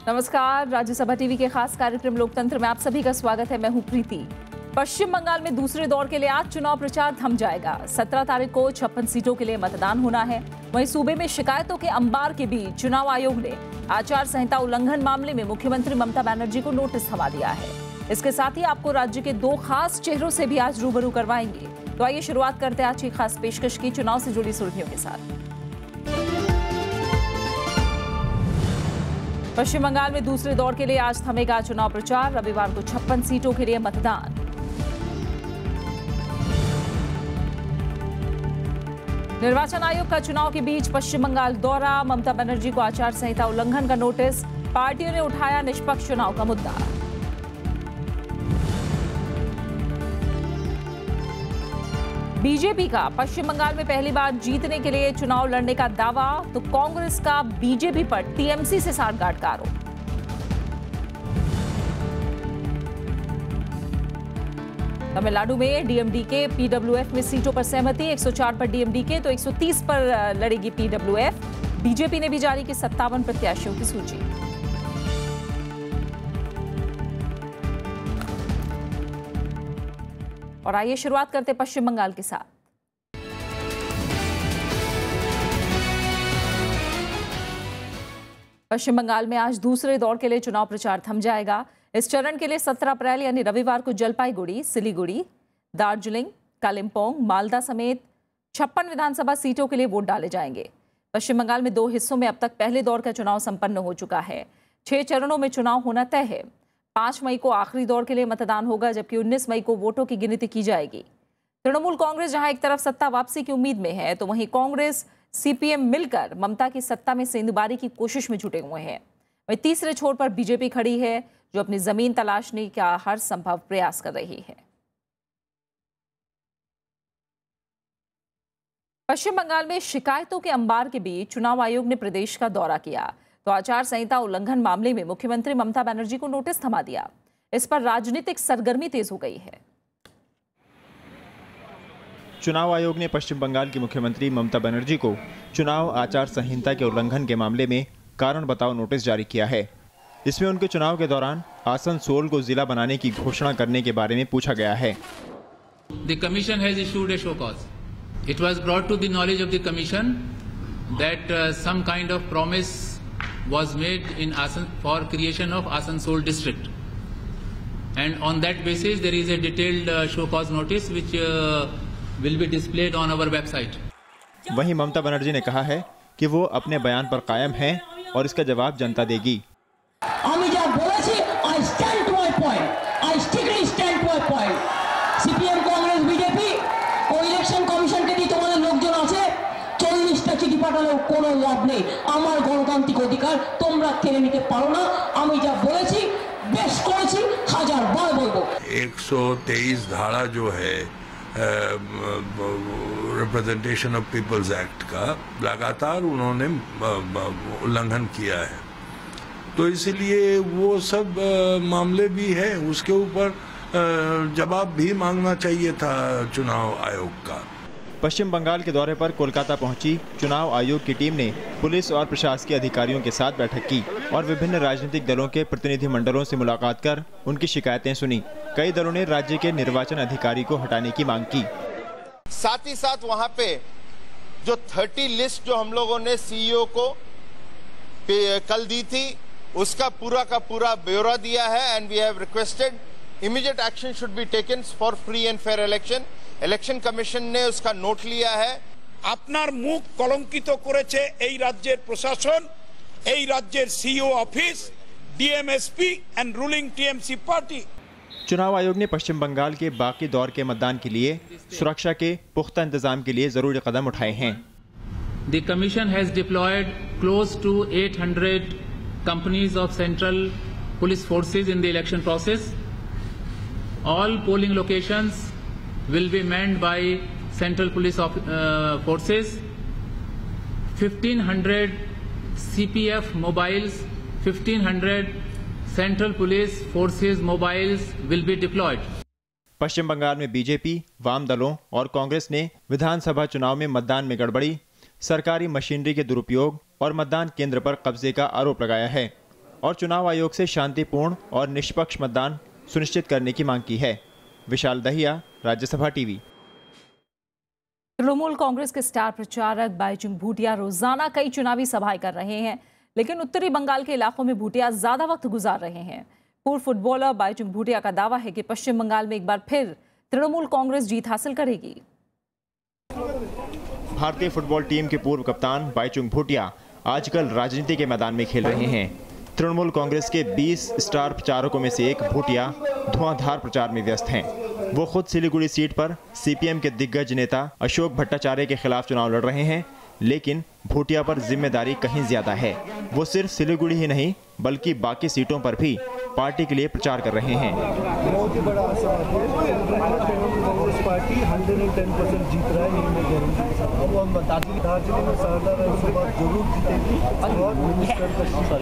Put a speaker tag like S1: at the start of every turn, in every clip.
S1: नमस्कार, राज्य सभा टीवी के खास कार्यक्रम लोकतंत्र में आप सभी का स्वागत है। मैं हूं प्रीति। पश्चिम बंगाल में दूसरे दौर के लिए आज चुनाव प्रचार थम जाएगा। 17 तारीख को 56 सीटों के लिए मतदान होना है। वहीं सूबे में शिकायतों के अंबार के बीच चुनाव आयोग ने आचार संहिता उल्लंघन मामले में मुख्यमंत्री ममता बनर्जी को नोटिस थमा दिया है। इसके साथ ही आपको राज्य के 2 खास चेहरों से भी आज रूबरू करवाएंगे। तो आइए शुरुआत करते हैं आज की खास पेशकश की चुनाव से जुड़ी सुर्खियों के साथ। पश्चिम बंगाल में दूसरे दौर के लिए आज थमेगा चुनाव प्रचार। रविवार को 56 सीटों के लिए मतदान। निर्वाचन आयोग का चुनाव के बीच पश्चिम बंगाल दौरा। ममता बनर्जी को आचार संहिता उल्लंघन का नोटिस। पार्टियों ने उठाया निष्पक्ष चुनाव का मुद्दा। बीजेपी का पश्चिम बंगाल में पहली बार जीतने के लिए चुनाव लड़ने का दावा, तो कांग्रेस का बीजेपी पर टीएमसी से सांठगांठ का आरोप। तमिलनाडु में डीएमडीके पीडब्ल्यूएफ में सीटों पर सहमति। 104 पर डीएमडीके तो 130 पर लड़ेगी पीडब्ल्यूएफ। बीजेपी ने भी जारी की 57 प्रत्याशियों की सूची। और आइए शुरुआत करते पश्चिम बंगाल के साथ। पश्चिम बंगाल में आज दूसरे दौर के लिए चुनाव प्रचार थम जाएगा। इस चरण के लिए 17 अप्रैल यानी रविवार को जलपाईगुड़ी, सिलीगुड़ी, दार्जिलिंग, कालिम्पोंग, मालदा समेत 56 विधानसभा सीटों के लिए वोट डाले जाएंगे। पश्चिम बंगाल में 2 हिस्सों में अब तक पहले दौर का चुनाव संपन्न हो चुका है। 6 चरणों में चुनाव होना तय है। 5 मई को आखिरी दौर के लिए मतदान होगा, जबकि 19 मई को वोटों की गिनती की जाएगी। तृणमूल कांग्रेस जहां एक तरफ सत्ता वापसी की उम्मीद में है, तो वहीं कांग्रेस सीपीएम मिलकर ममता की सत्ता में सेंधुबारी की कोशिश में जुटे हुए हैं। वहीं तीसरे छोर पर बीजेपी खड़ी है, जो अपनी जमीन तलाशने का हर संभव प्रयास कर रही है। पश्चिम बंगाल में शिकायतों के अंबार के बीच चुनाव आयोग ने प्रदेश का दौरा किया, तो आचार संहिता उल्लंघन मामले में मुख्यमंत्री ममता बनर्जी को नोटिस थमा दिया। इस पर राजनीतिक सरगर्मी तेज हो गई है।
S2: चुनाव आयोग ने पश्चिम बंगाल की मुख्यमंत्री ममता बनर्जी को चुनाव आचार संहिता के उल्लंघन के मामले में कारण बताओ नोटिस जारी किया है। इसमें उनके चुनाव के दौरान आसनसोल को जिला बनाने की घोषणा करने के बारे में पूछा गया है।
S3: The commission has issued a show cause. It was brought to the knowledge of the commission that some kind of promise was made in for creation of Asansol district, and on that basis there is a detailed show cause notice which will be displayed on our website.
S2: वहीं ममता बनर्जी ने कहा है कि वो अपने बयान पर कायम हैं और इसका जवाब जनता देगी।
S4: सीपीएम कांग्रेस बीजेपी और इलेक्शन कमीशन के তোমাদের লোকজন আছে 40টা চিঠি পাঠালেও কোনো লাভ নেই। আমার গণতান্ত্রিক অধিকার তোমরা কেড়ে নিতে পারো না। আমি যা বলেছি বেশ করেছি, 1000 বার বলবো।
S5: 123 धारा जो है रिप्रेजेंटेशन ऑफ पीपल्स एक्ट का लगातार उन्होंने उल्लंघन किया है, तो इसलिए वो सब मामले भी है, उसके ऊपर जवाब भी मांगना चाहिए था चुनाव आयोग का।
S2: पश्चिम बंगाल के दौरे पर कोलकाता पहुंची चुनाव आयोग की टीम ने पुलिस और प्रशासकीय अधिकारियों के साथ बैठक की और विभिन्न राजनीतिक दलों के प्रतिनिधि मंडलों से मुलाकात कर उनकी शिकायतें सुनी। कई दलों ने राज्य के निर्वाचन अधिकारी को हटाने की मांग की।
S6: साथ ही साथ वहां पे जो 30 लिस्ट जो हम लोगों ने सीईओ को कल दी थी, उसका पूरा का पूरा ब्यौरा दिया है, and we have requested immediate action should be taken for free and fair election. Election commission ने उसका नोट लिया है।
S7: আপনার মুখ কলঙ্কিত করেছে এই রাজ্যের প্রশাসন, এই রাজ্যের CEO office, D M S P and ruling TMC party.
S2: चुनाव आयोग ने पश्चिम बंगाल के बाकी दौर के मतदान के लिए सुरक्षा के पुख्ता इंतजाम के लिए जरूरी कदम उठाए हैं।
S3: The commission has deployed close to 800 companies of central police forces in the election process. All polling locations will be manned by central police forces. 1500 CPF mobiles, 1500 central police forces mobiles will be deployed.
S2: पश्चिम बंगाल में BJP, वाम दलों और कांग्रेस ने विधानसभा चुनाव में मतदान में गड़बड़ी, सरकारी मशीनरी के दुरुपयोग और मतदान केंद्र पर कब्जे का आरोप लगाया है। और चुनाव आयोग से शांतिपूर्ण और निष्पक्ष मतदान सुनिश्चित करने की मांग की है। विशाल दहिया, राज्यसभा टीवी।
S1: तृणमूल कांग्रेस के स्टार प्रचारक बाईचुंग भूटिया रोजाना कई चुनावी सभाएं कर रहे हैं, लेकिन उत्तरी बंगाल के इलाकों में भूटिया ज्यादा वक्त गुजार रहे हैं। पूर्व फुटबॉलर बाईचुंग भूटिया का दावा है कि पश्चिम बंगाल में एक बार फिर तृणमूल कांग्रेस जीत हासिल करेगी।
S2: भारतीय फुटबॉल टीम के पूर्व कप्तान बाईचुंग भूटिया आजकल राजनीति के मैदान में खेल रहे हैं। तृणमूल कांग्रेस के 20 स्टार प्रचारकों में से एक भूटिया धुआंधार प्रचार में व्यस्त हैं। वो खुद सिलीगुड़ी सीट पर सीपीएम के दिग्गज नेता अशोक भट्टाचार्य के खिलाफ चुनाव लड़ रहे हैं, लेकिन भूटिया पर जिम्मेदारी कहीं ज्यादा है। वो सिर्फ सिलीगुड़ी ही नहीं बल्कि बाकी सीटों पर भी पार्टी के लिए प्रचार कर रहे हैं।
S8: बहुत ही बड़ा आशा है। कांग्रेस पार्टी 110% जीत रहा है, ये मैं गारंटी के साथ। अब हम दार्जिलिंग में सरदार उसके बाद जरूर जीतेगी और मिनिस्टर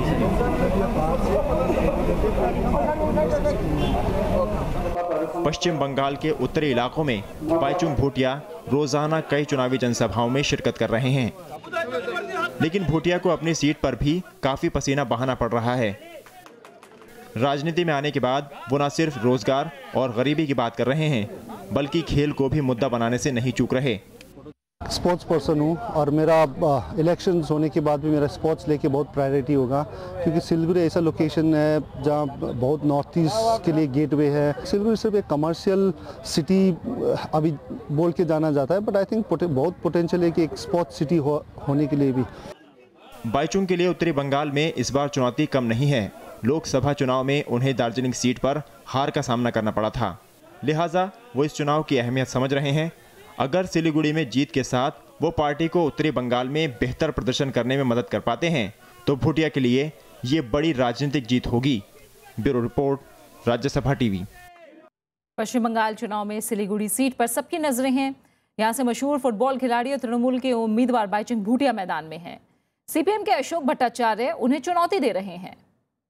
S2: पश्चिम बंगाल के उत्तरी इलाकों में बाईचुंग भूटिया रोजाना कई चुनावी जनसभाओं में शिरकत कर रहे हैं, लेकिन भूटिया को अपनी सीट पर भी काफी पसीना बहाना पड़ रहा है। राजनीति में आने के बाद वो न सिर्फ रोजगार और गरीबी की बात कर रहे हैं, बल्कि खेल को भी मुद्दा बनाने से नहीं चूक रहे।
S8: स्पोर्ट्स पर्सन हूँ और मेरा इलेक्शंस होने के बाद भी मेरा स्पोर्ट्स लेके बहुत प्रायोरिटी होगा, क्योंकि सिलीगुड़ी ऐसा लोकेशन है जहाँ बहुत नॉर्थ ईस्ट के लिए गेटवे है। सिलीगुड़ी सिर्फ एक कमर्शियल सिटी अभी बोल के जाना जाता है, बट आई थिंक बहुत पोटेंशियल है कि एक स्पोर्ट्स सिटी होने के लिए भी।
S2: बाईचुंग के लिए उत्तरी बंगाल में इस बार चुनौती कम नहीं है। लोकसभा चुनाव में उन्हें दार्जिलिंग सीट पर हार का सामना करना पड़ा था, लिहाजा वो इस चुनाव की अहमियत समझ रहे हैं। अगर सिलीगुड़ी में जीत के साथ वो पार्टी को उत्तरी बंगाल में बेहतर प्रदर्शन करने में मदद कर पाते हैं तो भूटिया के लिए ये बड़ी राजनीतिक जीत होगी। Bureau report, Rajya Sabha TV.
S1: Paschim Bangal चुनाव में सिलीगुड़ी सीट पर सबकी नजरें हैं। यहां से मशहूर फुटबॉल खिलाड़ी और तृणमूल के उम्मीदवार बाईचुंग भूटिया मैदान में हैं। सीपीएम के अशोक भट्टाचार्य उन्हें चुनौती दे रहे हैं।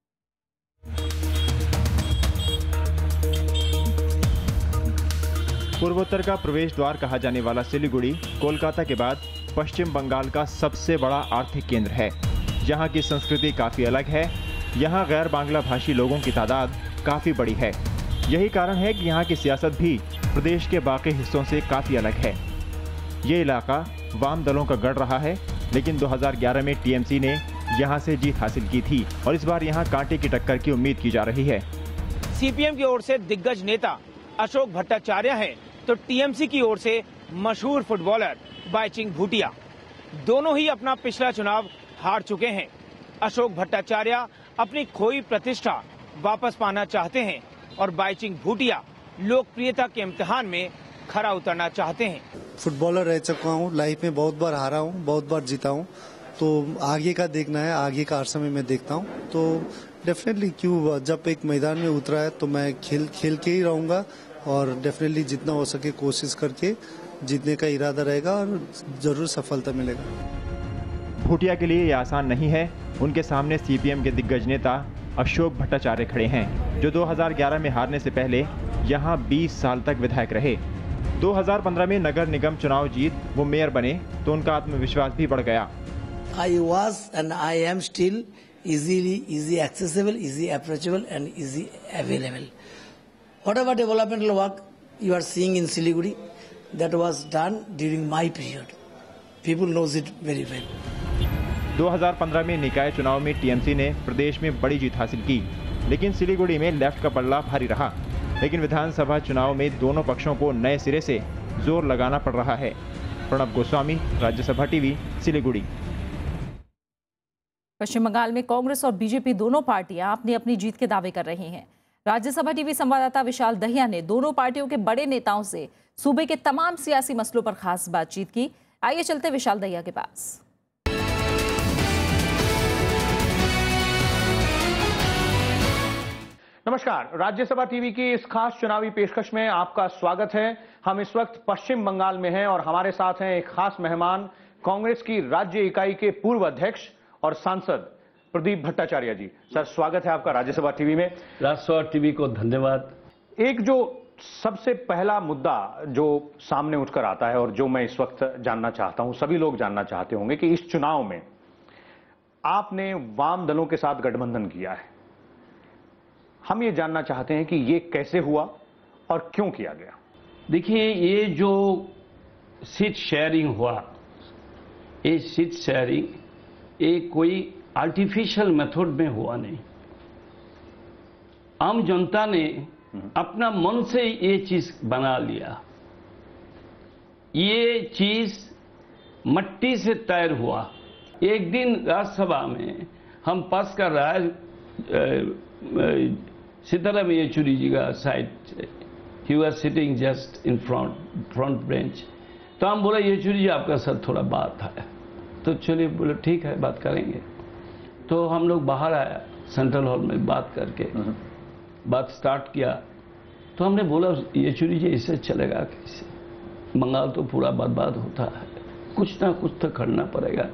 S2: पूर्वोत्तर का प्रवेश द्वार कहा जाने वाला सिलीगुड़ी कोलकाता के बाद पश्चिम बंगाल का सबसे बड़ा आर्थिक केंद्र है। यहाँ की संस्कृति काफी अलग है। यहाँ गैर बांग्ला भाषी लोगों की तादाद काफी बड़ी है। यही कारण है कि यहाँ की सियासत भी प्रदेश के बाकी हिस्सों से काफी अलग है। ये इलाका वाम दलों का गढ़ रहा है, लेकिन 2011 में टीएमसी ने यहाँ से जीत हासिल की थी और इस बार यहाँ कांटे की टक्कर की उम्मीद की जा रही है।
S9: सीपीएम की ओर से दिग्गज नेता अशोक भट्टाचार्य हैं, तो टीएमसी की ओर से मशहूर फुटबॉलर बाईचुंग भूटिया। दोनों ही अपना पिछला चुनाव हार चुके हैं। अशोक भट्टाचार्य अपनी खोई प्रतिष्ठा वापस पाना चाहते हैं और बाईचुंग भूटिया लोकप्रियता के इम्तिहान में खरा उतरना चाहते हैं।
S8: फुटबॉलर रह चुका हूँ, लाइफ में बहुत बार हारा हूँ, बहुत बार जीता हूँ, तो आगे का देखना है, आगे का हर समय मैं देखता हूँ। तो डेफिनेटली क्यों, जब एक मैदान में उतरा है तो मैं खेल के ही रहूँगा और डेफिनेटली जितना हो सके कोशिश करके जीतने का इरादा रहेगा और जरूर सफलता मिलेगा।
S2: भूटिया के लिए ये आसान नहीं है। उनके सामने सीपीएम के दिग्गज नेता अशोक भट्टाचार्य खड़े हैं, जो 2011 में हारने से पहले यहाँ 20 साल तक विधायक रहे। 2015 में नगर निगम चुनाव जीत वो मेयर बने तो उनका आत्मविश्वास भी बढ़ गया।
S10: I was and I am still easy accessible, easy approachable and easy available. Whatever developmental work you are seeing in Siliguri, that was done during my period. People knows it very well.
S2: 2015 में निकाय चुनाव में TMC ने प्रदेश में बड़ी जीत हासिल की, लेकिन सिलीगुड़ी में लेफ्ट का पल्ला भारी रहा। लेकिन विधानसभा चुनाव में दोनों पक्षों को नए सिरे से जोर लगाना पड़ रहा है। प्रणब गोस्वामी, राज्यसभा टीवी, सिलीगुड़ी।
S1: पश्चिम बंगाल में कांग्रेस और बीजेपी दोनों पार्टियां अपनी अपनी जीत के दावे कर रही हैं। राज्यसभा टीवी संवाददाता विशाल दहिया ने दोनों पार्टियों के बड़े नेताओं से सूबे के तमाम सियासी मसलों पर खास बातचीत की। आइए चलते विशाल दहिया के पास।
S11: नमस्कार, राज्यसभा टीवी की इस खास चुनावी पेशकश में आपका स्वागत है। हम इस वक्त पश्चिम बंगाल में हैं और हमारे साथ हैं एक खास मेहमान, कांग्रेस की राज्य इकाई के पूर्व अध्यक्ष और सांसद प्रदीप भट्टाचार्य जी। सर, स्वागत है आपका राज्यसभा टीवी में।
S12: राज्यसभा टीवी को धन्यवाद।
S11: एक जो सबसे पहला मुद्दा जो सामने उठकर आता है और जो मैं इस वक्त जानना चाहता हूं, सभी लोग जानना चाहते होंगे कि इस चुनाव में 20 साल से 20 साल से ज्यादा समय से कांग्रेस की सरकार है और कांग्रेस की आपने वाम दलों के साथ गठबंधन किया है। हम ये जानना चाहते हैं कि ये कैसे हुआ और क्यों किया गया।
S12: देखिए, ये जो सीट शेयरिंग हुआ, ये सीट शेयरिंग ये कोई आर्टिफिशियल मेथड में हुआ नहीं। आम जनता ने अपना मन से ये चीज बना लिया। ये चीज मट्टी से तैयार हुआ। एक दिन राज्यसभा में हम पास कर रहा है, सीताराम येचुरी जी का side, he was sitting just in front bench. तो हम बोला, येचुरी जी आपका सर थोड़ा बात है। तो चलिए, बोले ठीक है, बात करेंगे। तो हम लोग बाहर आया, सेंट्रल हॉल में बात करके बात स्टार्ट किया। तो हमने बोला, येचुरी जी इससे चलेगा कैसे? बंगाल तो पूरा बर्बाद होता है, कुछ ना कुछ तो करना पड़ेगा।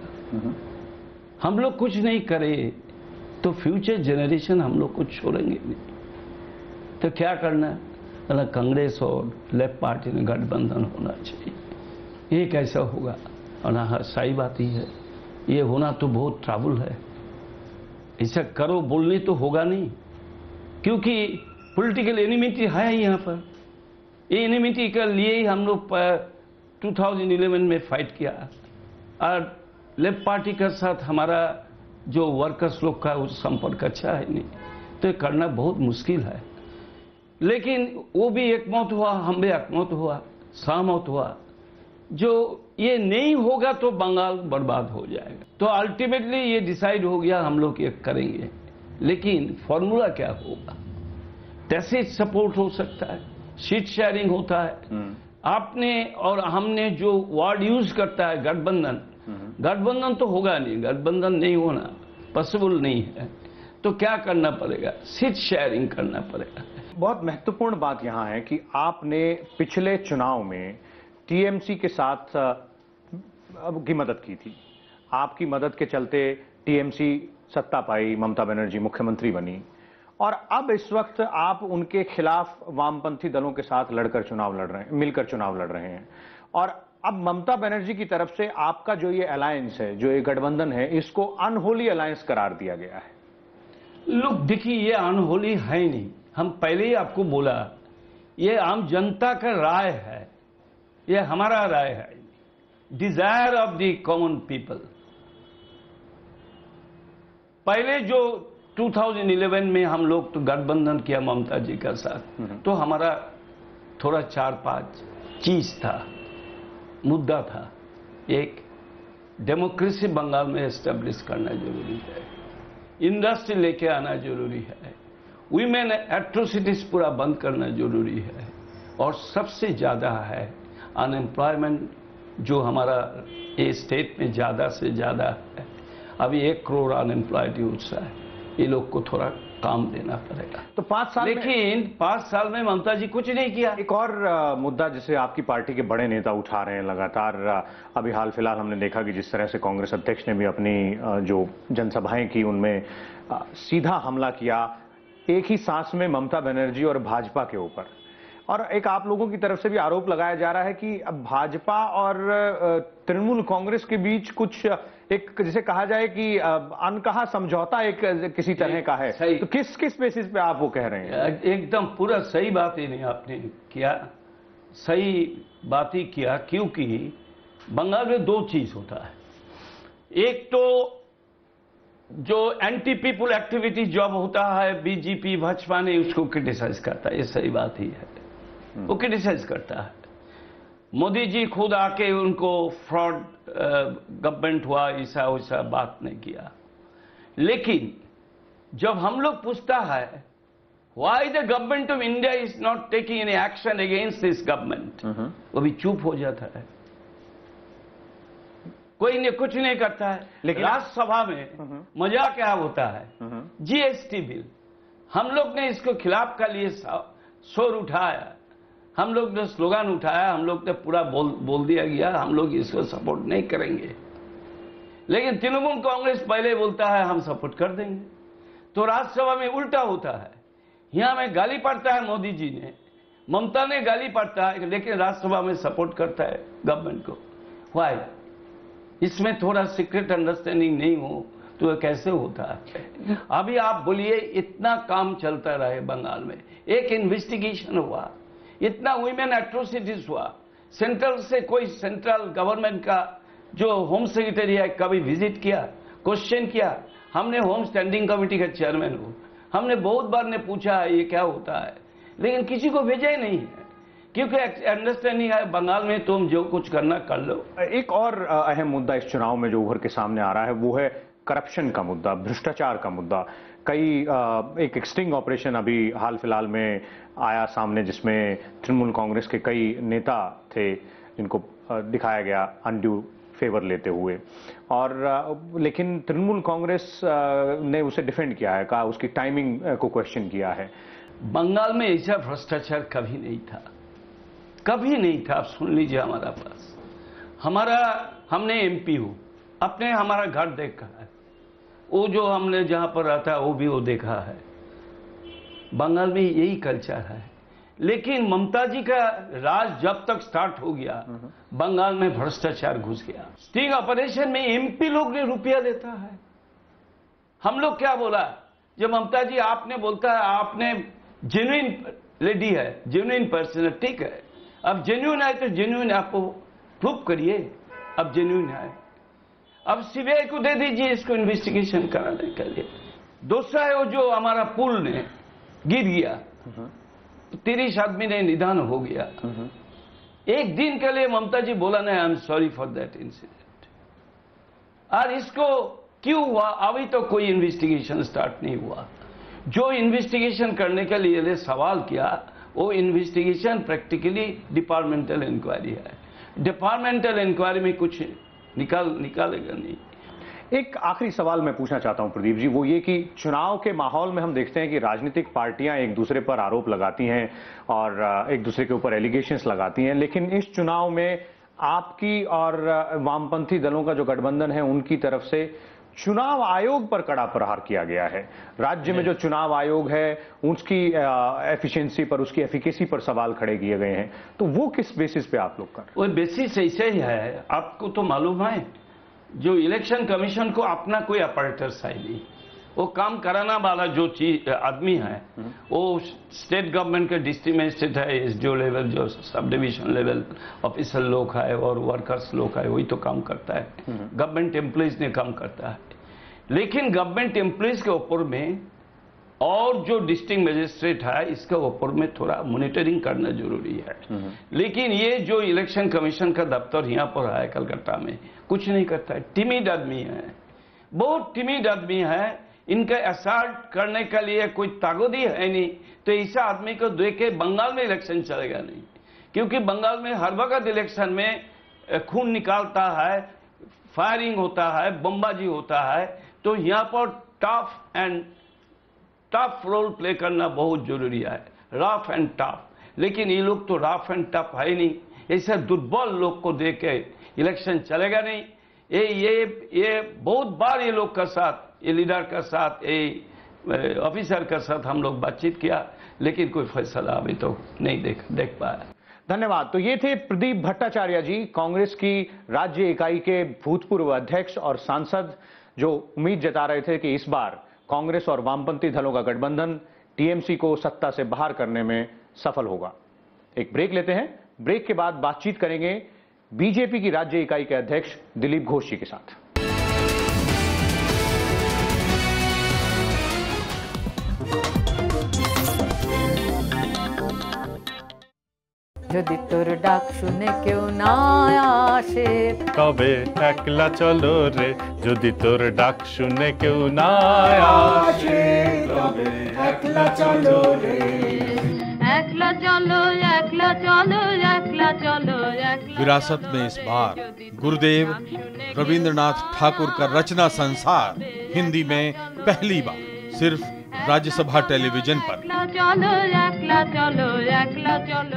S12: हम लोग कुछ नहीं करें तो फ्यूचर जनरेशन हम लोग को छोड़ेंगे नहीं। तो क्या करना है? मतलब कांग्रेस और लेफ्ट पार्टी में गठबंधन होना चाहिए। ये कैसा होगा? और ना, सही बात ही है, ये होना तो बहुत ट्रबल है। ऐसा करो बोलने तो होगा नहीं, क्योंकि पॉलिटिकल एनिमिटी है यहाँ पर। ये एनिमिटी के लिए ही हम लोग 2011 में फाइट किया। और लेफ्ट पार्टी के साथ हमारा जो वर्कर्स लोग का उस संपर्क अच्छा है नहीं, तो ये करना बहुत मुश्किल है। लेकिन वो भी एकमत हुआ, हम भी एकमत हुआ, सहमत हुआ। जो ये नहीं होगा तो बंगाल बर्बाद हो जाएगा। तो अल्टीमेटली ये डिसाइड हो गया, हम लोग ये करेंगे। लेकिन फॉर्मूला क्या होगा? टैसिट सपोर्ट हो सकता है, सीट शेयरिंग होता है। आपने और हमने जो वर्ड यूज करता है गठबंधन, गठबंधन तो होगा नहीं, गठबंधन नहीं होना पॉसिबल नहीं है। तो क्या करना पड़ेगा? सीट शेयरिंग करना पड़ेगा।
S11: बहुत महत्वपूर्ण बात यहां है कि आपने पिछले चुनाव में टीएमसी के साथ की मदद की थी। आपकी मदद के चलते टीएमसी सत्ता पाई, ममता बनर्जी मुख्यमंत्री बनी, और अब इस वक्त आप उनके खिलाफ वामपंथी दलों के साथ लड़कर चुनाव लड़ रहे हैं, मिलकर चुनाव लड़ रहे हैं। और अब ममता बनर्जी की तरफ से आपका जो ये अलायंस है, जो ये गठबंधन है, इसको अनहोली अलायंस करार दिया गया है।
S12: लोग देखिए, ये अनहोली है ही नहीं। हम पहले ही आपको बोला, ये आम जनता का राय है, ये हमारा राय है, desire of the common people. पहले जो 2011 में हम लोग तो गठबंधन किया ममता जी का साथ, तो हमारा थोड़ा 4-5 चीज था, मुद्दा था। एक, डेमोक्रेसी बंगाल में एस्टेब्लिश करना जरूरी है, इंडस्ट्री लेके आना जरूरी है, वीमेन एट्रोसिटीज पूरा बंद करना जरूरी है, और सबसे ज्यादा है अनएम्प्लॉयमेंट, जो हमारा ये स्टेट में ज्यादा से ज्यादा है। अभी 1 करोड़ अनएम्प्लॉयड यूथ्स है, ये लोग को थोड़ा काम देना पड़ेगा।
S11: तो 5 साल
S12: लेकिन 5 साल में ममता जी कुछ नहीं किया।
S11: एक और मुद्दा जिसे आपकी पार्टी के बड़े नेता उठा रहे हैं लगातार, अभी हाल फिलहाल हमने देखा कि जिस तरह से कांग्रेस अध्यक्ष ने भी अपनी जो जनसभाएं की उनमें सीधा हमला किया एक ही सांस में ममता बनर्जी और भाजपा के ऊपर। और एक आप लोगों की तरफ से भी आरोप लगाया जा रहा है कि अब भाजपा और तृणमूल कांग्रेस के बीच कुछ एक जिसे कहा जाए कि अनकहा समझौता एक किसी तरह का है। तो किस बेसिस पे आप वो कह रहे हैं?
S12: एकदम पूरा सही बात ही नहीं आपने किया, सही बात ही किया, क्योंकि बंगाल में 2 चीज होता है। एक तो जो एंटी पीपुल एक्टिविटी जब होता है, बीजेपी भाजपा ने उसको क्रिटिसाइज करता है, ये सही बात ही है, वो क्रिटिसाइज करता है। मोदी जी खुद आके उनको फ्रॉड गवर्नमेंट हुआ ऐसा वैसा बात नहीं किया। लेकिन जब हम लोग पूछता है why the government of India is not taking any action against this government, वो भी चुप हो जाता है, कोई ने कुछ नहीं करता है। लेकिन राज्यसभा में मजा क्या होता है, जीएसटी बिल हम लोग ने इसको खिलाफ का लिए शोर उठाया, हम लोग ने स्लोगन उठाया, हम लोग ने पूरा बोल दिया गया हम लोग इसको सपोर्ट नहीं करेंगे। लेकिन तृणमूल कांग्रेस पहले बोलता है हम सपोर्ट कर देंगे। तो राज्यसभा में उल्टा होता है, यहां में गाली पड़ता है मोदी जी ने, ममता ने गाली पड़ता है, लेकिन राज्यसभा में सपोर्ट करता है गवर्नमेंट को। व्हाई? इसमें थोड़ा सीक्रेट अंडरस्टैंडिंग नहीं हो तो ये कैसे होता है? अभी आप बोलिए, इतना काम चलता रहे बंगाल में, एक इन्वेस्टिगेशन हुआ, इतना वुमेन एट्रोसिटीज हुआ, सेंट्रल से कोई सेंट्रल गवर्नमेंट का जो होम सेक्रेटरी है कभी विजिट किया, क्वेश्चन किया? हमने होम स्टैंडिंग कमेटी का चेयरमैन हूं, हमने बहुत बार ने पूछा है ये क्या होता है, लेकिन किसी को भेजा ही नहीं है, क्योंकि अंडरस्टैंडिंग है बंगाल में तुम जो कुछ करना कर लो।
S11: एक और अहम मुद्दा इस चुनाव में जो उभर के सामने आ रहा है वो है करप्शन का मुद्दा, भ्रष्टाचार का मुद्दा। एक स्टिंग ऑपरेशन अभी हाल फिलहाल में आया सामने, जिसमें तृणमूल कांग्रेस के कई नेता थे जिनको दिखाया गया अनड्यू फेवर लेते हुए, और लेकिन तृणमूल कांग्रेस ने उसे डिफेंड किया है, कहा उसकी टाइमिंग को क्वेश्चन किया है।
S12: बंगाल में ऐसा भ्रष्टाचार कभी नहीं था, कभी नहीं था। आप सुन लीजिए, हमारा पास हमने एमपी हूं, अपने हमारा घर देखा है, वो जो हमने जहां पर रहता है वो देखा है। बंगाल में यही कल्चर है, लेकिन ममता जी का राज जब तक स्टार्ट हो गया, बंगाल में भ्रष्टाचार घुस गया। स्टिंग ऑपरेशन में एमपी लोग ने रुपया देता है। हम लोग क्या बोला, जब ममता जी आपने बोलता है आपने जेन्युइन लेडी है, जेन्युइन पर्सन है, ठीक है, अब जेन्युइन है तो जेन्युइन आपको प्रूफ करिए, अब जेन्युइन है, अब सीबीआई को दे दीजिए इसको इन्वेस्टिगेशन कराने के लिए। दूसरा है वो जो हमारा पुल ने गिर गया, 30 आदमी ने निधन हो गया, एक दिन के लिए ममता जी बोला नहीं I am sorry for that incident. और इसको क्यों हुआ, अभी तो कोई इन्वेस्टिगेशन स्टार्ट नहीं हुआ। जो इन्वेस्टिगेशन करने के लिए सवाल किया, वो इन्वेस्टिगेशन प्रैक्टिकली डिपार्टमेंटल इंक्वायरी है, डिपार्टमेंटल इंक्वायरी में कुछ निकालेगा नहीं।
S11: एक आखिरी सवाल मैं पूछना चाहता हूं प्रदीप जी, वो ये कि चुनाव के माहौल में हम देखते हैं कि राजनीतिक पार्टियां एक दूसरे पर आरोप लगाती हैं और एक दूसरे के ऊपर एलिगेशंस लगाती हैं, लेकिन इस चुनाव में आपकी और वामपंथी दलों का जो गठबंधन है उनकी तरफ से चुनाव आयोग पर कड़ा प्रहार किया गया है। राज्य में जो चुनाव आयोग है उसकी एफिशिएंसी पर, उसकी एफिकेसी पर सवाल खड़े किए गए हैं, तो वो किस बेसिस पे आप लोग कर?
S12: वो बेसिस ऐसे ही है, आपको तो मालूम है, जो इलेक्शन कमीशन को अपना कोई अपरेटर्स है नहीं, वो काम कराना वाला जो चीज आदमी है वो स्टेट गवर्नमेंट के डिस्ट्रिक्ट मजिस्ट्रेट है, एसडीओ लेवल जो सब डिवीजन लेवल ऑफिसर लोग है और वर्कर्स लोग है, वही तो काम करता है, गवर्नमेंट एम्प्लॉइज ने काम करता है। लेकिन गवर्नमेंट एम्प्लॉइज के ऊपर में और जो डिस्ट्रिक्ट मजिस्ट्रेट है इसके ऊपर में थोड़ा मॉनिटरिंग करना जरूरी है। लेकिन ये जो इलेक्शन कमीशन का दफ्तर यहाँ पर है कलकत्ता में, कुछ नहीं करता है, टिमिड आदमी है, बहुत टिमिड आदमी है, इनका असर्ट करने के लिए कोई ताकत ही है नहीं। तो ऐसा आदमी को देख के बंगाल में इलेक्शन चलेगा नहीं, क्योंकि बंगाल में हर वक्त इलेक्शन में खून निकालता है, फायरिंग होता है, बमबाजी होता है, तो यहाँ पर टफ रोल प्ले करना बहुत जरूरी है, रफ एंड टफ। लेकिन ये लोग तो रफ एंड टफ है नहीं, ऐसे दुर्बल लोग को देख के इलेक्शन चलेगा नहीं। ये बहुत बार ये लोग का साथ, ये लीडर का साथ, ये ऑफिसर का साथ हम लोग बातचीत किया, लेकिन कोई फैसला अभी तो नहीं देख पाया।
S11: धन्यवाद। तो ये थे प्रदीप भट्टाचार्य जी, कांग्रेस की राज्य इकाई के भूतपूर्व अध्यक्ष और सांसद, जो उम्मीद जता रहे थे कि इस बार कांग्रेस और वामपंथी दलों का गठबंधन टीएमसी को सत्ता से बाहर करने में सफल होगा। एक ब्रेक लेते हैं, ब्रेक के बाद बातचीत करेंगे बीजेपी की राज्य इकाई के अध्यक्ष दिलीप घोष जी के साथ।
S1: যদি তোর ডাক শুনে কেউ না আসে
S13: তবে একলা চলো রে, যদি তোর ডাক শুনে কেউ না আসে তবে একলা চলো রে,
S14: একলা চলো একলা চলো একলা चलो।
S15: विरासत में इस बार गुरुदेव रविंद्रनाथ ठाकुर का रचना संसार हिंदी में पहली बार सिर्फ राज्यसभा टेलीविजन पर।
S14: चलो एकला चलो एकला चलो।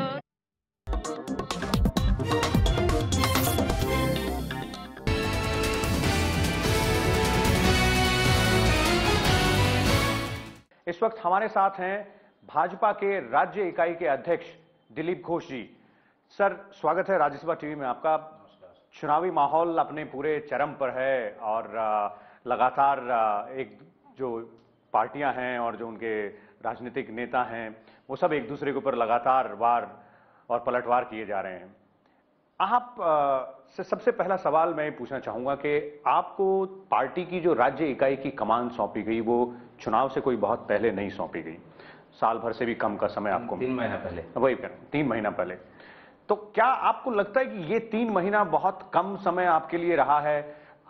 S11: इस वक्त हमारे साथ हैं भाजपा के राज्य इकाई के अध्यक्ष दिलीप घोष जी। सर, स्वागत है राज्यसभा टीवी में आपका। चुनावी माहौल अपने पूरे चरम पर है और लगातार एक जो पार्टियां हैं और जो उनके राजनीतिक नेता हैं वो सब एक दूसरे के ऊपर लगातार वार और पलटवार किए जा रहे हैं। आप से सबसे पहला सवाल मैं पूछना चाहूंगा कि आपको पार्टी की जो राज्य इकाई की कमान सौंपी गई वो चुनाव से कोई बहुत पहले नहीं सौंपी गई, साल भर से भी कम का समय आपको
S16: 3 महीना पहले,
S11: वही 3 महीना पहले। तो क्या आपको लगता है कि ये 3 महीना बहुत कम समय आपके लिए रहा है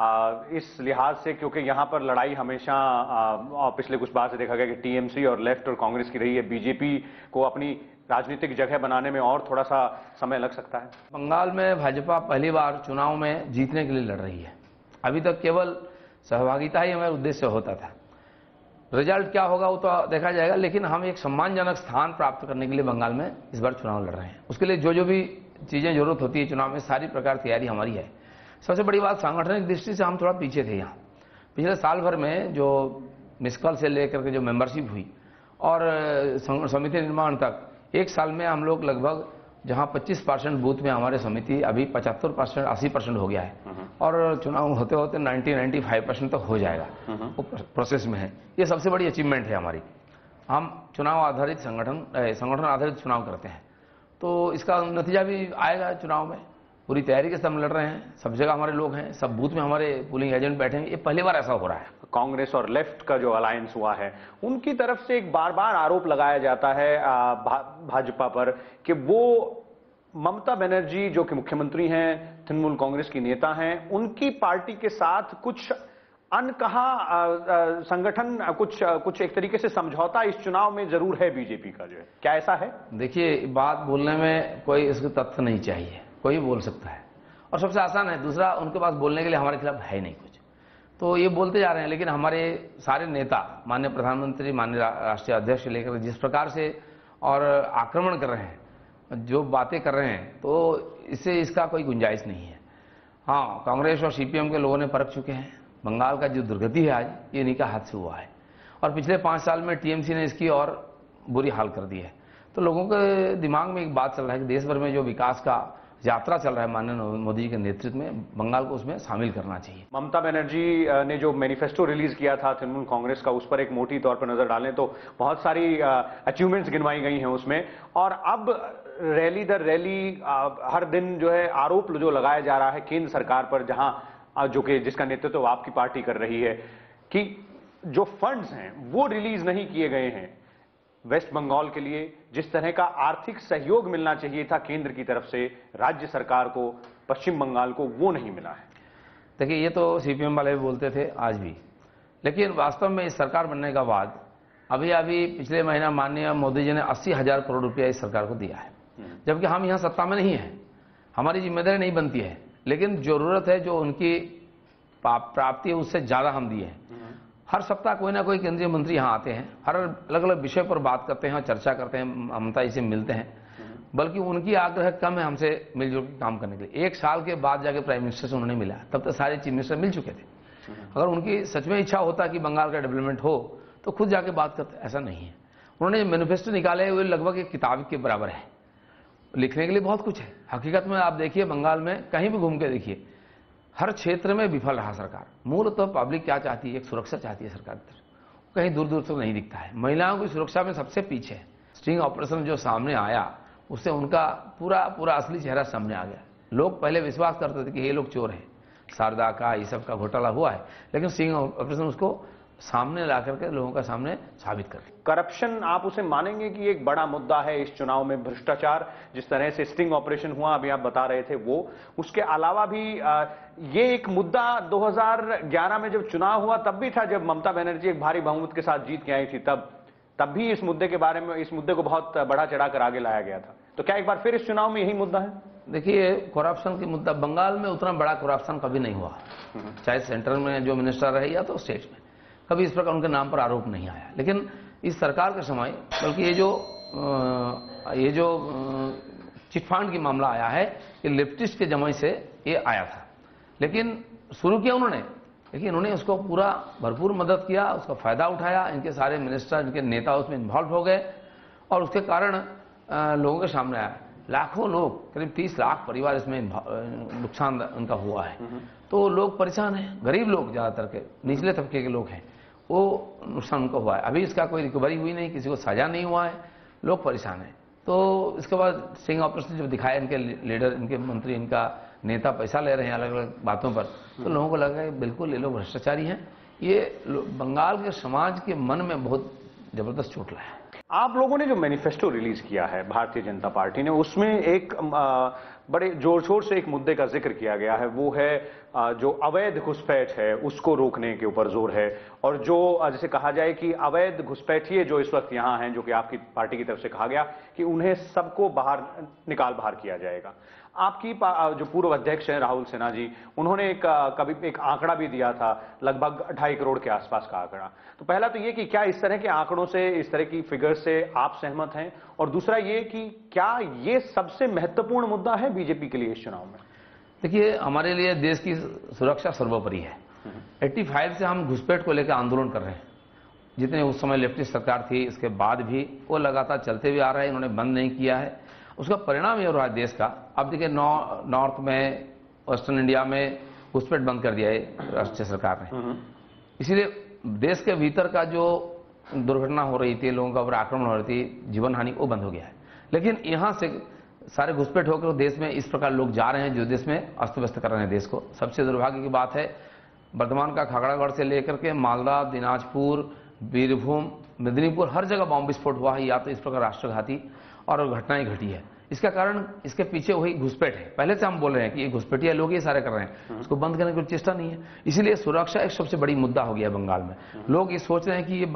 S11: इस लिहाज से, क्योंकि यहां पर लड़ाई हमेशा पिछले कुछ बार से देखा गया कि टीएमसी और लेफ्ट और कांग्रेस की रही है, बीजेपी को अपनी राजनीतिक जगह बनाने में और थोड़ा सा समय लग सकता है?
S16: बंगाल में भाजपा पहली बार चुनाव में जीतने के लिए लड़ रही है। अभी तक केवल सहभागिता ही हमारा उद्देश्य होता था, रिजल्ट क्या होगा वो तो देखा जाएगा, लेकिन हम एक सम्मानजनक स्थान प्राप्त करने के लिए बंगाल में इस बार चुनाव लड़ रहे हैं। उसके लिए जो भी चीजें जरूरत होती है चुनाव में, सारी प्रकार तैयारी हमारी है। सबसे बड़ी बात, सांगठनिक दृष्टि से हम थोड़ा पीछे थे। यहाँ पिछले साल भर में जो मिसकल से लेकर के जो मेंबरशिप हुई और समिति निर्माण तक, एक साल में हम लोग लगभग जहां 25% बूथ में हमारे समिति अभी 75% 80% हो गया है और चुनाव होते होते 90-95% तक हो जाएगा, वो प्रोसेस में है। ये सबसे बड़ी अचीवमेंट है हमारी। हम चुनाव आधारित संगठन आधारित चुनाव करते हैं, तो इसका नतीजा भी आएगा चुनाव में। पूरी तैयारी के साथ हम लड़ रहे हैं, सब जगह हमारे लोग हैं, सब बूथ में हमारे पोलिंग एजेंट बैठे हैं। ये पहली बार ऐसा हो रहा है।
S11: कांग्रेस और लेफ्ट का जो अलायंस हुआ है, उनकी तरफ से एक बार बार आरोप लगाया जाता है भाजपा पर कि वो ममता बनर्जी जो कि मुख्यमंत्री हैं, तृणमूल कांग्रेस की नेता हैं, उनकी पार्टी के साथ कुछ अनकहा संगठन, कुछ एक तरीके से समझौता इस चुनाव में जरूर है बीजेपी का, जो है क्या ऐसा है?
S16: देखिए, बात बोलने में कोई इसको तथ्य नहीं चाहिए, कोई बोल सकता है और सबसे आसान है। दूसरा, उनके पास बोलने के लिए हमारे खिलाफ है नहीं कुछ, तो ये बोलते जा रहे हैं। लेकिन हमारे सारे नेता, माननीय प्रधानमंत्री, माननीय राष्ट्रीय अध्यक्ष से लेकर जिस प्रकार से और आक्रमण कर रहे हैं, जो बातें कर रहे हैं, तो इससे इसका कोई गुंजाइश नहीं है। हाँ, कांग्रेस और सीपीएम के लोगों ने परख चुके हैं। बंगाल का जो दुर्गति है आज, ये इन्हीं का हाथ से हुआ है और पिछले 5 साल में टीएमसी ने इसकी और बुरी हाल कर दी है। तो लोगों के दिमाग में एक बात चल रहा है कि देश भर में जो विकास का यात्रा चल रहा है माननीय मोदी जी के नेतृत्व में, बंगाल को उसमें शामिल करना चाहिए।
S11: ममता बनर्जी ने जो मैनिफेस्टो रिलीज किया था तृणमूल कांग्रेस का, उस पर एक मोटी तौर पर नजर डालें तो बहुत सारी अचीवमेंट्स गिनवाई गई हैं उसमें, और अब रैली दर रैली हर दिन जो है आरोप जो लगाया जा रहा है केंद्र सरकार पर, जहां जो कि जिसका नेतृत्व आपकी पार्टी कर रही है, कि जो फंड्स हैं वो रिलीज नहीं किए गए हैं वेस्ट बंगाल के लिए। जिस तरह का आर्थिक सहयोग मिलना चाहिए था केंद्र की तरफ से राज्य सरकार को, पश्चिम बंगाल को, वो नहीं मिला है।
S16: देखिए, ये तो सीपीएम वाले भी बोलते थे आज भी, लेकिन वास्तव में इस सरकार बनने का बाद अभी पिछले महीना माननीय मोदी जी ने 80,000 करोड़ रुपया इस सरकार को दिया है, जबकि हम यहाँ सत्ता में नहीं है, हमारी जिम्मेदारी नहीं बनती है, लेकिन जरूरत है जो उनकी प्राप्ति है उससे ज्यादा हम दिए हैं। हर सप्ताह कोई ना कोई केंद्रीय मंत्री यहाँ आते हैं, हर अलग अलग विषय पर बात करते हैं, चर्चा करते हैं, ममता जी से मिलते हैं, बल्कि उनकी आग्रह कम है हमसे मिलजुल कर काम करने के लिए। 1 साल के बाद जाके प्राइम मिनिस्टर से उन्होंने मिला, तब तक सारे चीफ मिनिस्टर मिल चुके थे। अगर उनकी सच में इच्छा होता कि बंगाल का डेवलपमेंट हो तो खुद जाके बात करते, ऐसा नहीं है। उन्होंने मैनिफेस्टो निकाले हुए लगभग एक किताब के बराबर है, लिखने के लिए बहुत कुछ है। हकीकत में आप देखिए, बंगाल में कहीं भी घूम के देखिए, हर क्षेत्र में विफल रहा सरकार। मूलतः पब्लिक क्या चाहती है, एक सुरक्षा चाहती है सरकार, कहीं दूर दूर तक नहीं दिखता है। महिलाओं की सुरक्षा में सबसे पीछे है। स्टिंग ऑपरेशन जो सामने आया, उससे उनका पूरा असली चेहरा सामने आ गया। लोग पहले विश्वास करते थे कि ये लोग चोर हैं, शारदा का ये सब का घोटाला हुआ है, लेकिन स्टिंग ऑपरेशन उसको सामने ला करके लोगों का सामने साबित कर।
S11: करप्शन, आप उसे मानेंगे कि एक बड़ा मुद्दा है इस चुनाव में? भ्रष्टाचार, जिस तरह से स्टिंग ऑपरेशन हुआ अभी आप बता रहे थे, वो उसके अलावा भी ये एक मुद्दा 2011 में जब चुनाव हुआ तब भी था, जब ममता बनर्जी एक भारी बहुमत के साथ जीत के आई थी, तब भी इस मुद्दे के बारे में, इस मुद्दे को बहुत बढ़ा चढ़ाकर आगे लाया गया था। तो क्या एक बार फिर इस चुनाव में यही मुद्दा है?
S16: देखिए, करप्शन की मुद्दा बंगाल में उतना बड़ा करप्शन कभी नहीं हुआ, चाहे सेंट्रल में जो मिनिस्टर रहे या तो स्टेट में, कभी इस प्रकार उनके नाम पर आरोप नहीं आया। लेकिन इस सरकार के समय, बल्कि ये जो चिटफंड की मामला आया है, ये लेफ्टिस्ट के जमाई से ये आया था, लेकिन शुरू किया उन्होंने, लेकिन उन्होंने उसको पूरा भरपूर मदद किया, उसका फायदा उठाया। इनके सारे मिनिस्टर, इनके नेता उसमें इन्वॉल्व हो गए और उसके कारण लोगों के सामने आया। लाखों लोग, करीब 30 लाख परिवार इसमें नुकसान उनका हुआ है। तो लोग परेशान हैं, गरीब लोग ज़्यादातर के, निचले तबके के लोग हैं, वो नुकसान उनको हुआ है। अभी इसका कोई रिकवरी हुई नहीं, किसी को सजा नहीं हुआ है, लोग परेशान हैं। तो इसके बाद स्टिंग ऑपरेशन जब दिखाया, इनके लीडर, इनके मंत्री, इनका नेता पैसा ले रहे हैं अलग अलग बातों पर, तो लोगों को लगा कि बिल्कुल ये लोग भ्रष्टाचारी हैं। ये बंगाल के समाज के मन में बहुत जबरदस्त चोट लाया है।
S11: आप लोगों ने जो मैनिफेस्टो रिलीज किया है भारतीय जनता पार्टी ने, उसमें एक बड़े जोर शोर से एक मुद्दे का जिक्र किया गया है, वो है जो अवैध घुसपैठ है उसको रोकने के ऊपर जोर है। और जो जैसे कहा जाए कि अवैध घुसपैठिए जो इस वक्त यहां हैं, जो कि आपकी पार्टी की तरफ से कहा गया कि उन्हें सबको बाहर किया जाएगा। आपकी जो पूर्व अध्यक्ष हैं राहुल सिन्हा जी, उन्होंने कभी एक आंकड़ा भी दिया था, लगभग 2.5 करोड़ के आसपास का आंकड़ा। तो पहला तो ये कि क्या इस तरह के आंकड़ों से, इस तरह की फिगर से आप सहमत हैं, और दूसरा ये कि क्या ये सबसे महत्वपूर्ण मुद्दा है बीजेपी के लिए इस चुनाव में?
S16: देखिए, हमारे लिए देश की सुरक्षा सर्वोपरि है। 85 से हम घुसपैठ को लेकर आंदोलन कर रहे हैं। जितने उस समय लेफ्टिस्ट सरकार थी, इसके बाद भी वो लगातार चलते हुए आ रहा है, इन्होंने बंद नहीं किया है। उसका परिणाम ये हो रहा है देश का। अब देखिए, नॉर्थ में, वेस्टर्न इंडिया में घुसपैठ बंद कर दिया है राष्ट्रीय सरकार ने। इसीलिए देश के भीतर का जो दुर्घटना हो रही थी, लोगों का ऊपर आक्रमण हो रही थी, जीवन हानि, वो बंद हो गया है। लेकिन यहाँ से सारे घुसपैठ होकर देश में इस प्रकार लोग जा रहे हैं जो देश में अस्त व्यस्त कर रहे हैं देश को। सबसे दुर्भाग्य की बात है, वर्धमान का खगड़ागढ़ से लेकर के मालदा, दिनाजपुर, बीरभूम, मेदिनीपुर, हर जगह बॉम्ब विस्फोट हुआ है, या तो इस प्रकार राष्ट्रघाती और घटनाएं घटी है। इसका कारण, इसके पीछे वही घुसपैठ है। पहले से हम बोल रहे हैं कि ये घुसपैठिया लोग ये सारे कर रहे हैं, उसको बंद करने की चेष्टा नहीं है। इसीलिए सुरक्षा एक सबसे बड़ी मुद्दा हो गया बंगाल में। लोग ये सोच रहे हैं कि ये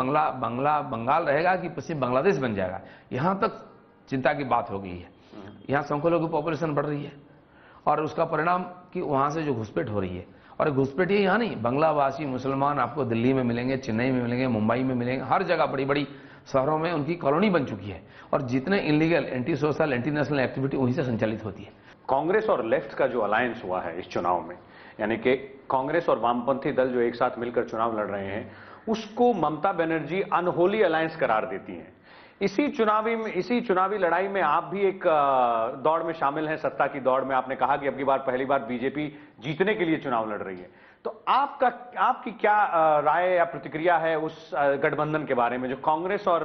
S16: बंगाल रहेगा कि पश्चिम बांग्लादेश बन जाएगा। यहां तक चिंता की बात हो गई है। यहाँ संख्या लोगों की पॉपुलेशन बढ़ रही है, और उसका परिणाम कि वहां से जो घुसपैठ हो रही है, और घुसपैठ यहाँ नहीं, बांग्लाभाषी मुसलमान आपको दिल्ली में मिलेंगे, चेन्नई में मिलेंगे, मुंबई में मिलेंगे, हर जगह बड़ी बड़ी शहरों में उनकी कॉलोनी बन चुकी है। और जितने illegal, anti social, anti national activity वहीं से संचालित होती है।
S11: कांग्रेस और लेफ्ट का जो अलायंस हुआ है इस चुनाव में, यानी कि कांग्रेस और वामपंथी दल जो एक साथ मिलकर चुनाव लड़ रहे हैं, उसको ममता बनर्जी अनहोली अलायंस करार देती हैं। इसी चुनावी लड़ाई में आप भी एक दौड़ में शामिल हैं, सत्ता की दौड़ में। आपने कहा कि अब की बार पहली बार बीजेपी जीतने के लिए चुनाव लड़ रही है। तो आपकी क्या राय या प्रतिक्रिया है उस गठबंधन के बारे में, जो कांग्रेस और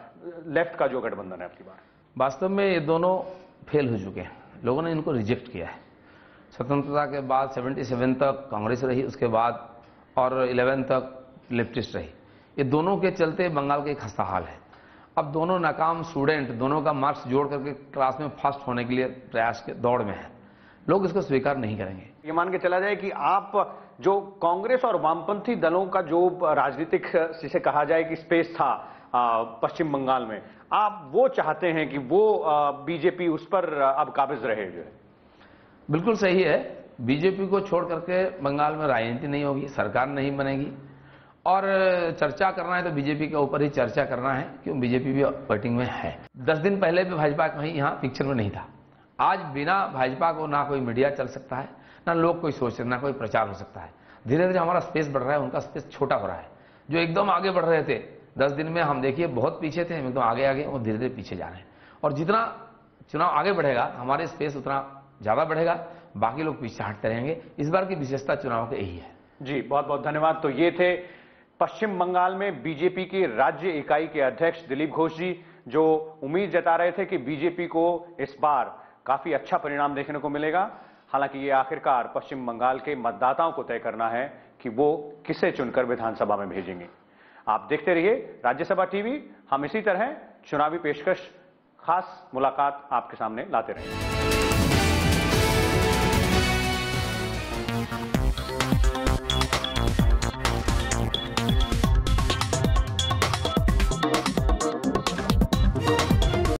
S11: लेफ्ट का जो गठबंधन है आपकी बार?
S16: वास्तव में ये दोनों फेल हो चुके हैं, लोगों ने इनको रिजेक्ट किया है। स्वतंत्रता के बाद 77 तक कांग्रेस रही, उसके बाद और 11 तक लेफ्टिस्ट रही। ये दोनों के चलते बंगाल का एक खस्ता हाल है। अब दोनों नाकाम स्टूडेंट, दोनों का मार्क्स जोड़ करके क्लास में फर्स्ट होने के लिए प्रयास के दौड़ में है। लोग इसको स्वीकार नहीं करेंगे।
S11: ये मान के चला जाए कि आप जो कांग्रेस और वामपंथी दलों का जो राजनीतिक, जिसे कहा जाए कि स्पेस था पश्चिम बंगाल में, आप वो चाहते हैं कि वो बीजेपी उस पर अब काबिज रहे? जो है
S16: बिल्कुल सही है। बीजेपी को छोड़ करके बंगाल में राजनीति नहीं होगी, सरकार नहीं बनेगी, और चर्चा करना है तो बीजेपी के ऊपर ही चर्चा करना है, क्यों बीजेपी भी फाइटिंग में है। 10 दिन पहले भी भाजपा कहीं यहाँ पिक्चर में नहीं था। आज बिना भाजपा को ना कोई मीडिया चल सकता है, ना लोग कोई सोच सकते, ना कोई प्रचार हो सकता है। धीरे धीरे हमारा स्पेस बढ़ रहा है, उनका स्पेस छोटा हो रहा है। जो एकदम आगे बढ़ रहे थे 10 दिन में, हम देखिए बहुत पीछे थे, हम एकदम आगे वो धीरे धीरे पीछे जा रहे हैं। और जितना चुनाव आगे बढ़ेगा, हमारे स्पेस उतना ज्यादा बढ़ेगा, बाकी लोग पीछे हटते रहेंगे। इस बार की विशेषता चुनाव की यही है।
S11: जी, बहुत बहुत धन्यवाद। तो ये थे पश्चिम बंगाल में बीजेपी की राज्य इकाई के अध्यक्ष दिलीप घोष जी, जो उम्मीद जता रहे थे कि बीजेपी को इस बार काफी अच्छा परिणाम देखने को मिलेगा। हालांकि ये आखिरकार पश्चिम बंगाल के मतदाताओं को तय करना है कि वो किसे चुनकर विधानसभा में भेजेंगे। आप देखते रहिए राज्यसभा टीवी। हम इसी तरह चुनावी पेशकश, खास मुलाकात आपके सामने लाते रहेंगे।